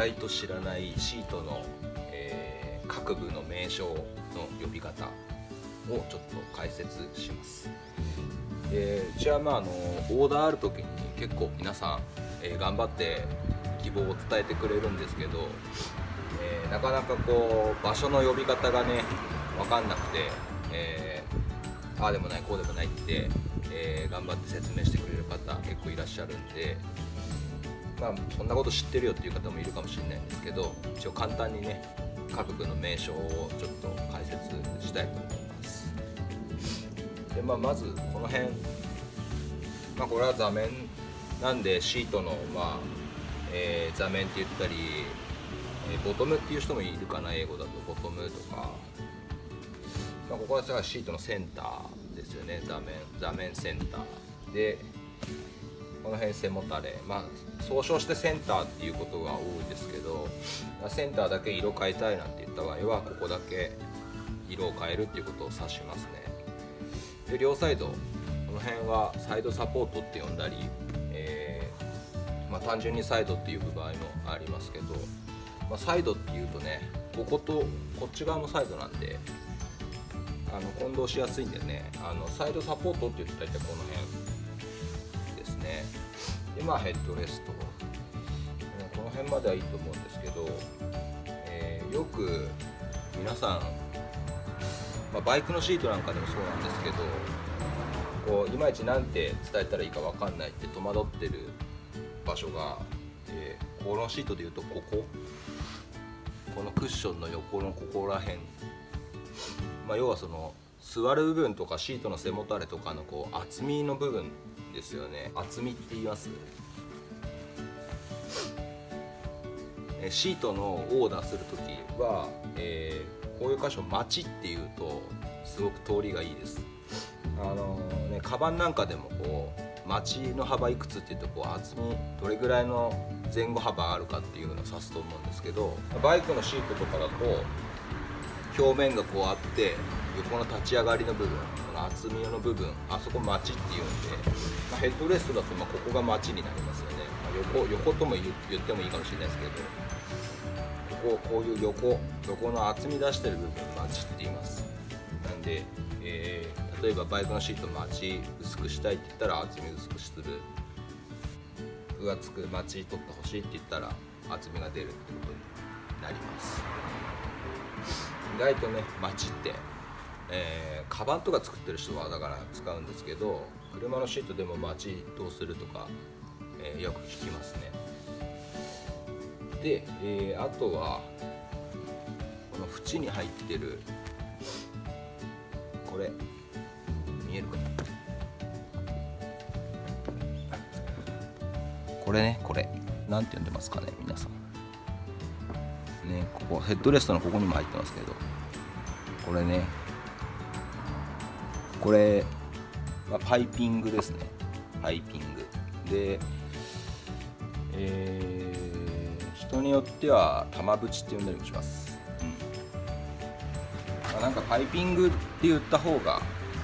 外と知らないシートの、各部の名称の呼び方をちょっと解説します。うちはオーダーある時に結構皆さん、頑張って希望を伝えてくれるんですけど、なかなかこう場所の呼び方がね分かんなくて、ああでもないこうでもないって、頑張って説明してくれる方結構いらっしゃるんで、そんなこと知ってるよっていう方もいるかもしれないんですけど、一応簡単にね各部の名称をちょっと解説したいと思います。でまずこの辺、これは座面なんでシートの座面って言ったり、ボトムっていう人もいるかな、英語だとボトムとか、ここはシートのセンターですよね。座面センターで、この辺背もたれ、総称してセンターっていうことが多いですけど、センターだけ色変えたいなんて言った場合はここだけ色を変えるっていうことを指しますね。で両サイド、この辺はサイドサポートって呼んだり、単純にサイドっていう場合もありますけど、サイドっていうとね、こことこっち側もサイドなんで混同しやすいんでね、サイドサポートって言ったら大体この辺ですね。でヘッドレスト、この辺まではいいと思うんですけど、よく皆さん、バイクのシートなんかでもそうなんですけど、いまいちなんて伝えたらいいか分かんないって戸惑ってる場所が、このシートでいうとこのクッションの横のここら辺、要はその座る部分とかシートの背もたれとかの厚みの部分ですよね。厚みって言います。シートのオーダーするときは、こういう箇所マチっていうとすごく通りがいいです。カバンなんかでもマチの幅いくつっていうと厚みどれぐらいの前後幅あるかっていうのを指すと思うんですけど、バイクのシートとかだと表面があって横の立ち上がりの部分、この厚みの部分、あそこマチっていうんで、ヘッドレストだとここがマチになりますよね。横とも言ってもいいかもしれないですけど、こういう横の厚み出してる部分マチって言います。なんで、例えばバイクのシートマチ薄くしたいって言ったら厚み薄くする、分厚くマチ取ってほしいって言ったら厚みが出るってことになります。意外とねマチって、カバンとか作ってる人はだから使うんですけど、車のシートでもマチどうするとか、よく聞きますね。で、あとはこの縁に入ってるこれ見えるかな、これね、これなんて呼んでますかね皆さんね。ここヘッドレストのここにも入ってますけど、これね、これ、パイピングですね。パイピングで、人によっては玉縁って呼んだりもします。なんかパイピングって言った方が、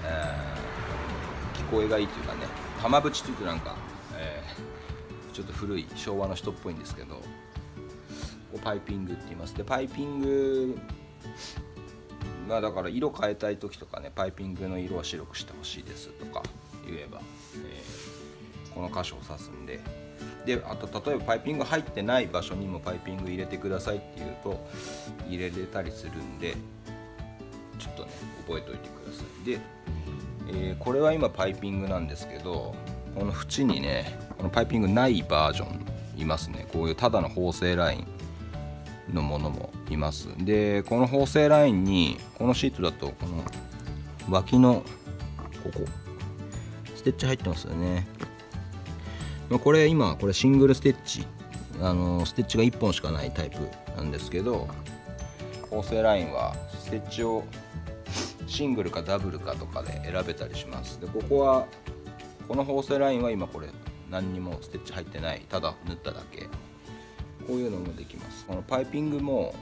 聞こえがいいというかね、玉縁って言うとなんか、ちょっと古い昭和の人っぽいんですけど、パイピングって言います。でパイピングだから色変えたい時とかね、パイピングの色は白くしてほしいですとか言えば、この箇所を指すんで、あと例えばパイピング入ってない場所にもパイピング入れてくださいって言うと入れれたりするんで、ちょっとね覚えておいてください。で、これは今パイピングなんですけど、この縁にねこのパイピングないバージョンいますね。こういうただの縫製ラインのものもいます。でこの縫製ラインにこのシートだとこの脇のここステッチ入ってますよね。これ今これシングルステッチ、ステッチが1本しかないタイプなんですけど、縫製ラインはステッチをシングルかダブルかとかで選べたりします。でこの縫製ラインは今これ何にもステッチ入ってない、ただ縫っただけ、こういうのもできます。このパイピングも、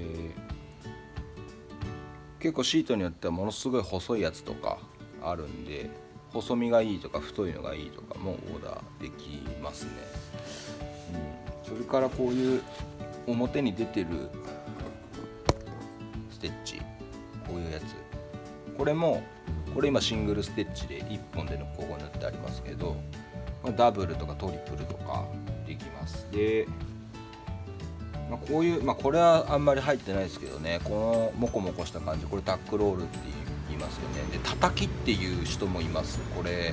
結構シートによってはものすごい細いやつとかあるんで、細身がいいとか太いのがいいとかもオーダーできますね。それからこういう表に出てるステッチ、こういうやつ、これ今シングルステッチで1本でここ塗ってありますけど、ダブルとかトリプルとかできます。で、こういう、これはあんまり入ってないですけどね、このモコモコした感じ、これタックロールって言いますよね。で、叩きっていう人もいます。これ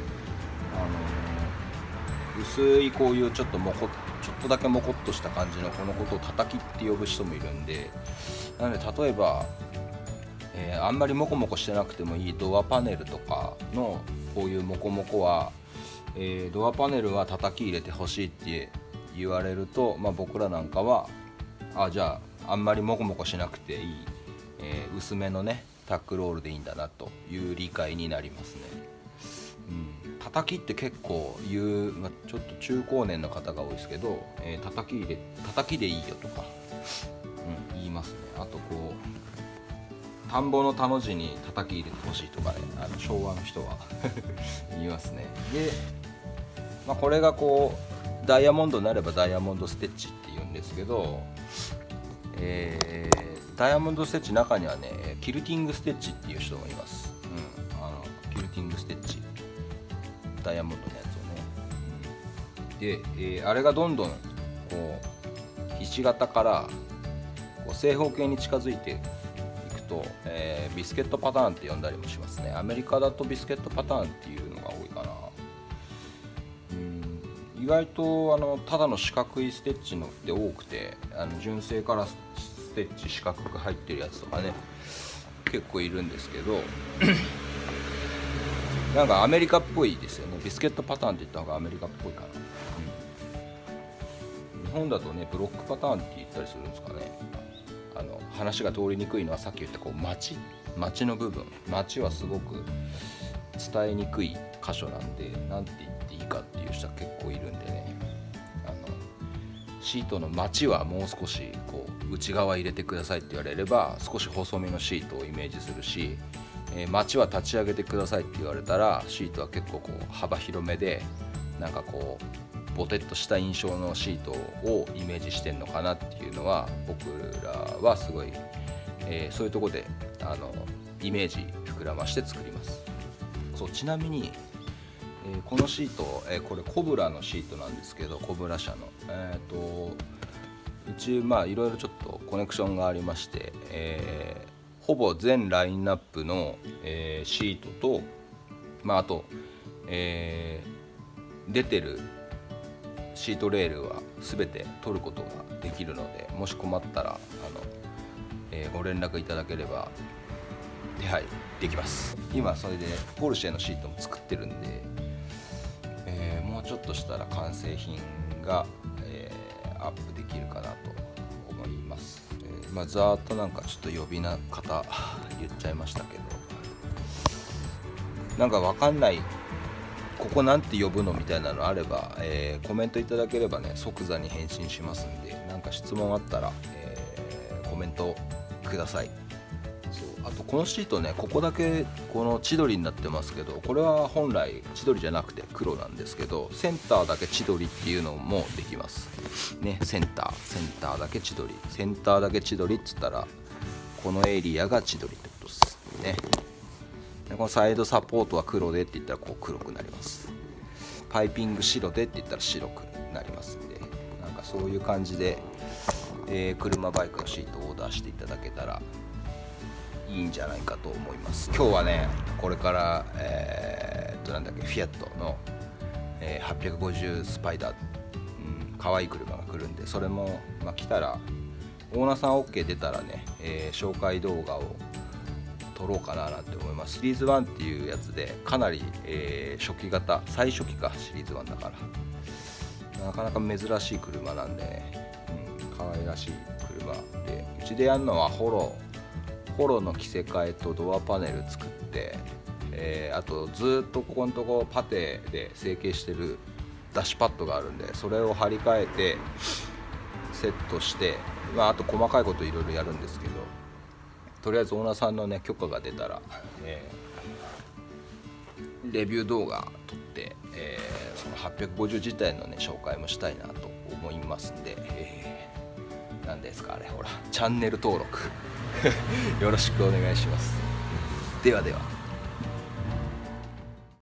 薄いこういうちょっとだけモコっとした感じのこのことを叩きって呼ぶ人もいるんで、なので例えば、あんまりモコモコしてなくてもいいドアパネルとかのこういうモコモコは、ドアパネルは叩き入れてほしいって言われると、僕らなんかはじゃああんまりモコモコしなくていい、薄めのねタックロールでいいんだなという理解になりますね。叩きって結構ちょっと中高年の方が多いですけど、叩きでいいよとか、言いますね。あとこう田んぼの田の字に叩き入れてほしいとかね、昭和の人は言いますね。で、これがこうダイヤモンドになればダイヤモンドステッチって言うんですけど、ダイヤモンドステッチ中にはねキルティングステッチっていう人もいます。キルティングステッチ、ダイヤモンドのやつをね、で、あれがどんどんこうひし形からこう正方形に近づいていくと、ビスケットパターンって呼んだりもしますね。アメリカだとビスケットパターンっていうのが多いかな。意外とただの四角いステッチのって多くて、純正からステッチ四角く入ってるやつとかね結構いるんですけどなんかアメリカっぽいですよね。ビスケットパターンって言った方がアメリカっぽいかな。日本だとねブロックパターンって言ったりするんですかね。話が通りにくいのはさっき言ったこう町の部分、町はすごく伝えにくい箇所なんで、なんて言っていいかっていう人は結構いるんでね、シートの町はもう少しこう内側入れてくださいって言われれば少し細めのシートをイメージするし、町は立ち上げてくださいって言われたらシートは結構こう幅広めでなんかこうボテッとした印象のシートをイメージしてんのかなっていうのは僕らはすごい、そういうとこでイメージ膨らまして作ります。そう、ちなみに、このシート、これコブラのシートなんですけど、コブラ社のうちいろいろちょっとコネクションがありまして、ほぼ全ラインナップの、シートと、あと、出てるシートレールは全て取ることができるので、もし困ったらご連絡いただければ手配できます。今それでポルシェのシートも作ってるんで、もうちょっとしたら完成品が、アップできるかなと思います。ざーっとなんかちょっと呼び名方言っちゃいましたけど、なんかわかんない、ここなんて呼ぶのみたいなのあれば、コメントいただければね即座に返信しますんで、なんか質問あったら、コメントください。あとこのシートね、ここだけこの千鳥になってますけど、これは本来千鳥じゃなくて黒なんですけど、センターだけ千鳥っていうのもできますね。センターだけ千鳥、センターだけ千鳥っつったらこのエリアが千鳥ってことですね。でこのサイドサポートは黒でって言ったらこう黒くなります。パイピング白でって言ったら白くなりますんで、なんかそういう感じで、車バイクのシートをオーダーしていただけたらいいんじゃないかと思います。今日はねこれからなんだっけ、フィアットの、850スパイダー、可愛い車が来るんで、それも、来たらオーナーさん OK 出たらね、紹介動画を撮ろうかななんて思います。シリーズ1っていうやつでかなり、初期型、最初期か、シリーズ1だからなかなか珍しい車なんでね、可愛らしい車で、うちでやるのはホロの着せ替えとドアパネル作って、あとずっとここのとこパテで成形してるダッシュパッドがあるんで、それを張り替えてセットして、あと細かいこといろいろやるんですけど、とりあえずオーナーさんのね許可が出たら、レビュー動画撮って、その850自体のね紹介もしたいなと思いますんで、な何ですかあれ、ほらチャンネル登録よろしくお願いします。ではでは。